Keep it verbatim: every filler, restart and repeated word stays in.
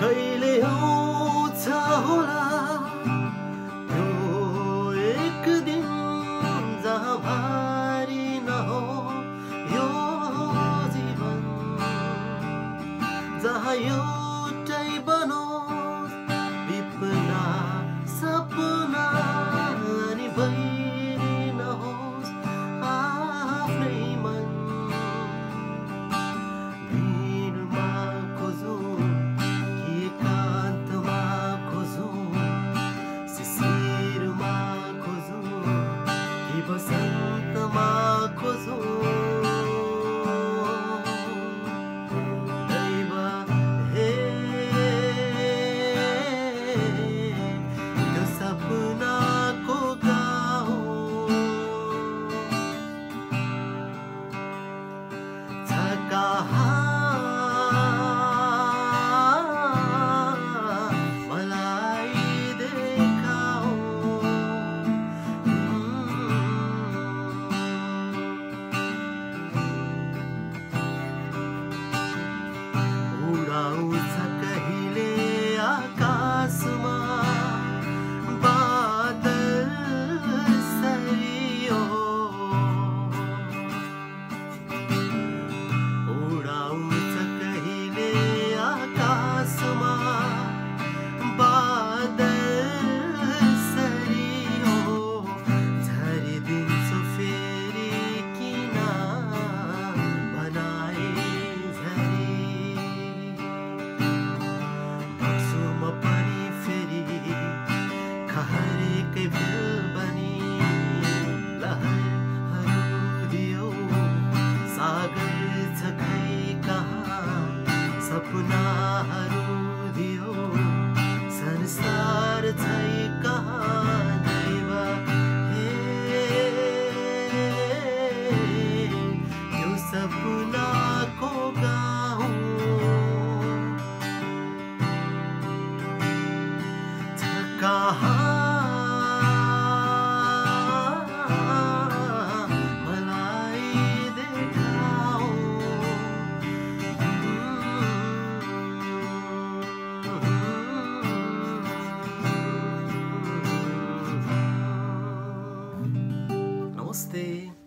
कहिले आउँछ होला त्यो एक दिन जहाँ भारी नहो यो जीवन, जहाँ एउटै बनोस् विपना सपना अनि बैरी नहोस् आफ्नै मन। भिडमा खोजौँ कि एकान्तमा खोजौँ, शिशिरमा खोजौँ कि बसन्तमा खोजौँ। दैव हे त्यो सपनाको गाउँ छ कहाँ मलाई देखाऊ। उडाउँछ कहिले आकाशमा बादल सरियो, उडाउँछ कहिले आकाशमा बादल सरियो। झरिदिन्छु फेरि किन बनाए झरी, बग्छु म पनि फेरि कहरीकै भिल बनी। लहरहरू दियो सागर छ खै कहाँ, सपनाहरू दियो संसार छै कहाँ। दैव हे त्यो सपनाको गाउँ छ कहाँ मलाई देखाऊ। नमस्ते।